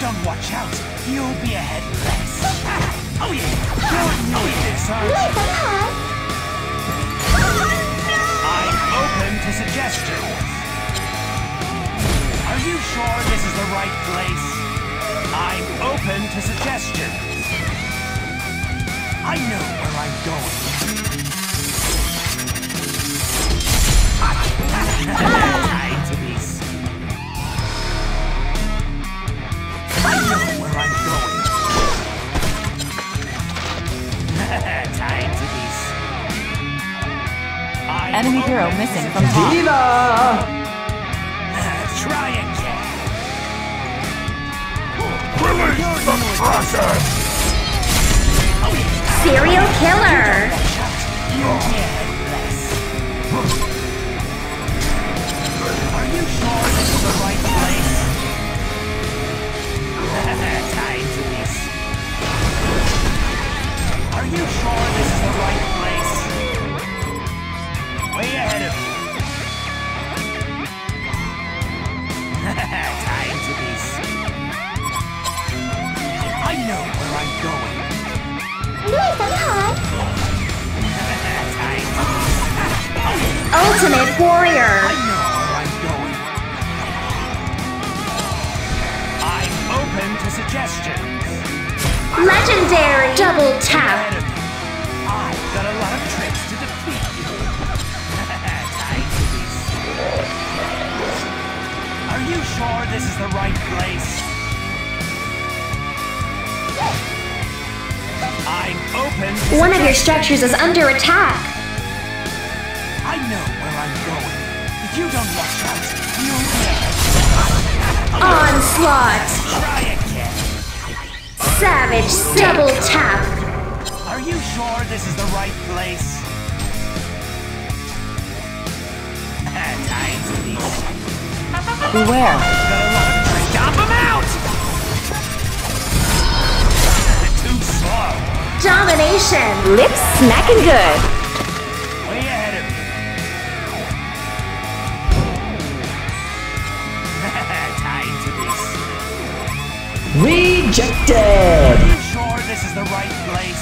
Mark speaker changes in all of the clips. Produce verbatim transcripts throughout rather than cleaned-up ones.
Speaker 1: don't watch out, you'll be ahead less. Oh yeah, you're new at this, aren't you? I'm open to suggestions. Are you sure this is the right place? I'm open to suggestions. I know where I'm going. Time to be seen. I know where I'm going. Time to be seen. I'm
Speaker 2: Enemy hero
Speaker 1: open
Speaker 2: missing
Speaker 1: to
Speaker 2: from top.
Speaker 3: Viva!
Speaker 1: Try again.
Speaker 4: Release the Kraken!
Speaker 5: Serial killer!
Speaker 1: You'll be ahead less. Are you sure this is the right place? Time to be seen. Are you sure this is the right place? Way ahead of you. Time to be seen. I know where I'm going.
Speaker 5: Ultimate warrior!
Speaker 1: I know where I'm going. I'm open to suggestions.
Speaker 5: Legendary! Double tap!
Speaker 1: Ahead of you. I've got a lot of tricks to defeat you. Time to be seen. Are you sure this is the right place? I'm open to
Speaker 5: One of your
Speaker 1: suggestions.
Speaker 5: structures is under attack!
Speaker 1: I know where I'm going. If you don't watch out, you'll get.
Speaker 5: Onslaught!
Speaker 1: Try again.
Speaker 5: Savage double tap!
Speaker 1: Are you sure this is the right place? Time to be seen.
Speaker 2: Beware.
Speaker 1: Got a lot of tricks. Stop him out! Too slow.
Speaker 5: Domination!
Speaker 2: Lips smacking good.
Speaker 1: Way ahead of you. Time to be seen.
Speaker 3: Rejected!
Speaker 1: Are you sure this is the right place?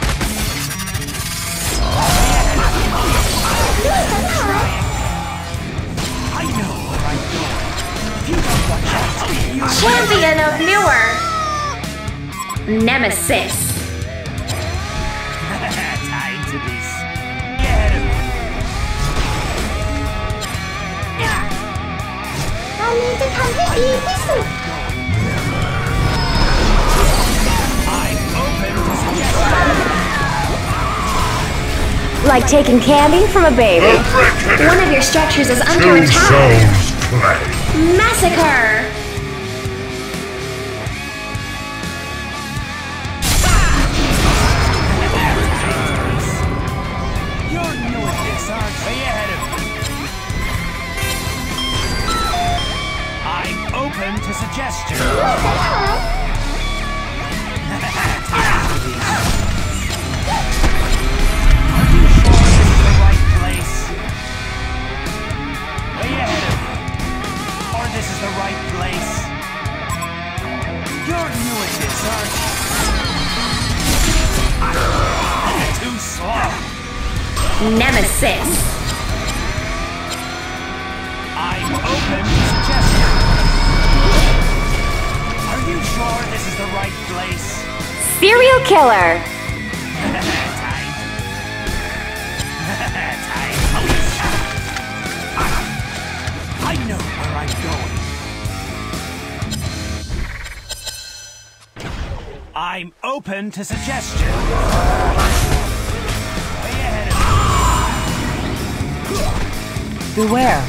Speaker 1: I know where I'm going. If you don't watch out, you'll
Speaker 5: Champion of Newer! Nemesis!
Speaker 1: Time to be seen. Ahead of you. I'm open to suggestions.
Speaker 2: Like taking candy from a baby.
Speaker 5: One of your structures is under
Speaker 4: Two
Speaker 5: attack!
Speaker 4: souls clay.
Speaker 5: Massacre!
Speaker 1: You're new at this, aren't you? Way ahead of me. I'm open to suggestions. Are you sure this is the right place? Way ahead of me. Or this is the right place? You're new at this, aren't you? Too slow.
Speaker 5: Nemesis!
Speaker 1: I'm open to suggestions. Are you sure this is the right place?
Speaker 2: Serial killer.
Speaker 1: Time. Time. I know where I'm going. I'm open to suggestions. Way ahead of
Speaker 2: Beware.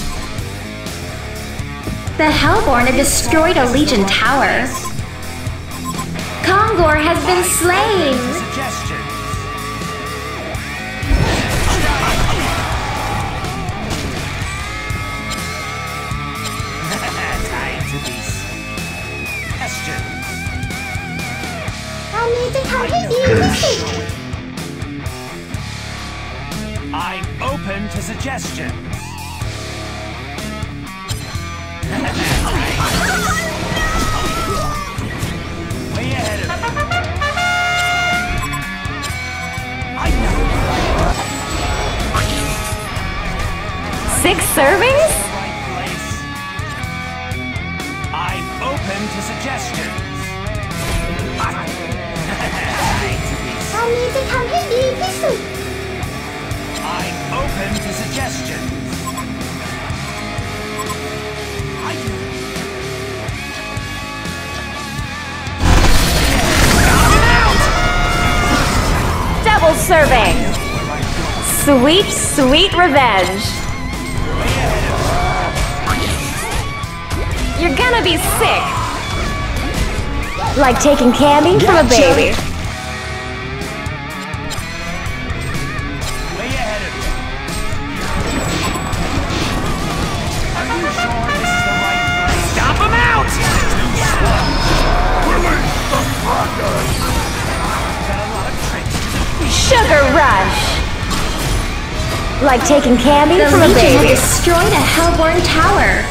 Speaker 5: The Hellborn have destroyed a Legion tower. Kongor has been slain!
Speaker 1: suggestions. Time to be seen. Questions. I know. I'm open to suggestions.
Speaker 2: six servings?
Speaker 1: Right place. I'm open to suggestions. I'm open to suggestions. I
Speaker 2: Double serving. Sweet, sweet revenge. You're gonna be sick. Like taking candy from a
Speaker 3: Gotcha.
Speaker 2: baby.
Speaker 1: way ahead of you. Are you sure this is the right place? Stop him out! Too slow.
Speaker 4: Release the Kraken!
Speaker 1: Got a lot of tricks to defeat.
Speaker 2: Sugar rush. Like taking candy
Speaker 5: The
Speaker 2: from a
Speaker 5: Legion had
Speaker 2: baby.
Speaker 5: destroyed a Hellborn tower.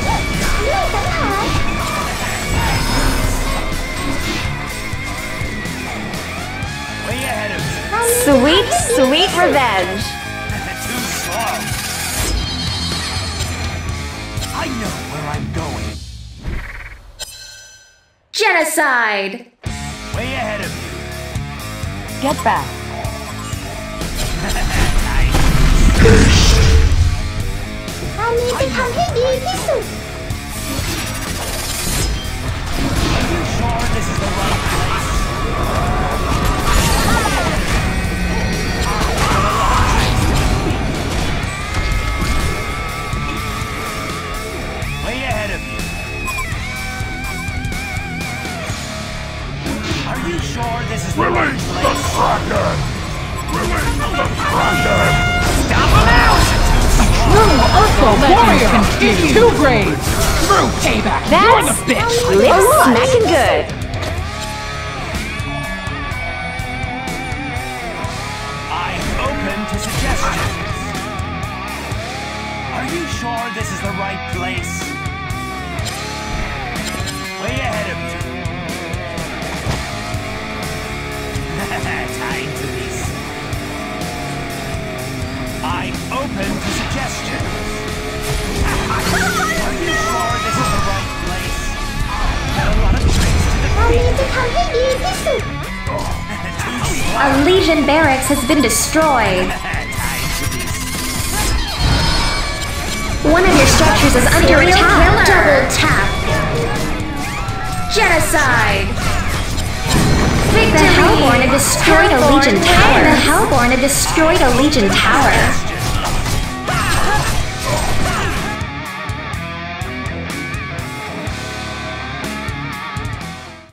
Speaker 1: Way ahead of you.
Speaker 2: Sweet, sweet revenge.
Speaker 1: Too slow. I know where I'm going.
Speaker 5: Genocide.
Speaker 1: Way ahead of you.
Speaker 2: Get back.
Speaker 1: Are you sure this is the right place? Way ahead of you. Are you sure this is the right
Speaker 4: Release the
Speaker 1: place?
Speaker 4: Kraken! Release the Kraken!
Speaker 1: Stop him out!
Speaker 6: Warrior is two grades. True payback. You're the
Speaker 2: That's
Speaker 6: bitch.
Speaker 2: lip smacking good.
Speaker 1: I'm open to suggestions. Are you sure this is the right place? Way ahead of you. Time to be sick. I'm open to suggestions. Are you sure this is the right place? Got a lot of tricks to defeat. Too slow.
Speaker 5: Our Legion barracks has been destroyed.
Speaker 1: Time to be sick.
Speaker 5: One of your structures is under
Speaker 2: Serial
Speaker 5: attack.
Speaker 2: killer.
Speaker 5: Double tap. Genocide. The Hellborn had destroyed a
Speaker 2: Hellborn
Speaker 5: Legion tower.
Speaker 2: wins.
Speaker 5: The Hellborn had destroyed a Legion tower.